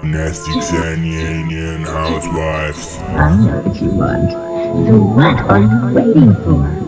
Nasty Czarnanian housewives. I know what you want. So what are you waiting for?